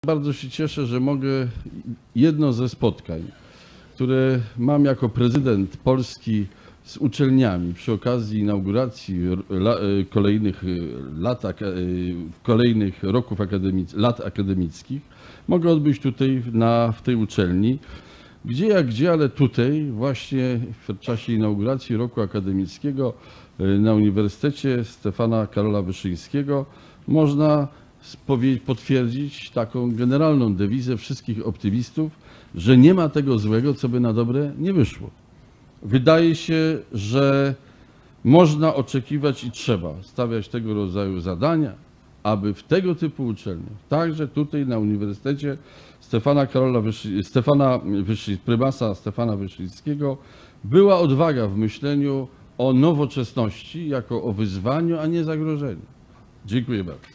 Bardzo się cieszę, że mogę jedno ze spotkań, które mam jako prezydent Polski z uczelniami przy okazji inauguracji kolejnych lat akademickich, mogę odbyć tutaj w tej uczelni. Gdzie jak gdzie, ale tutaj właśnie w czasie inauguracji roku akademickiego na Uniwersytecie Stefana Karola Wyszyńskiego można potwierdzić taką generalną dewizę wszystkich optymistów, że nie ma tego złego, co by na dobre nie wyszło. Wydaje się, że można oczekiwać i trzeba stawiać tego rodzaju zadania, aby w tego typu uczelniach, także tutaj na Uniwersytecie Prymasa Stefana Wyszyńskiego, była odwaga w myśleniu o nowoczesności jako o wyzwaniu, a nie zagrożeniu. Dziękuję bardzo.